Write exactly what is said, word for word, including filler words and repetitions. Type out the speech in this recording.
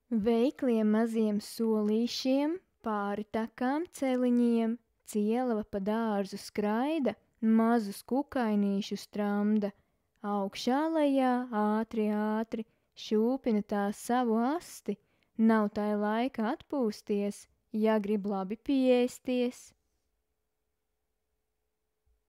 Veikliem maziem solīšiem, pāri takām celiņiem, cielava pa dārzu skraida, mazus kukainīšus tramda. Augšā lejā ātri, ātri, šūpina tā savu asti, nav tai laika atpūsties, ja grib labi pieēsties.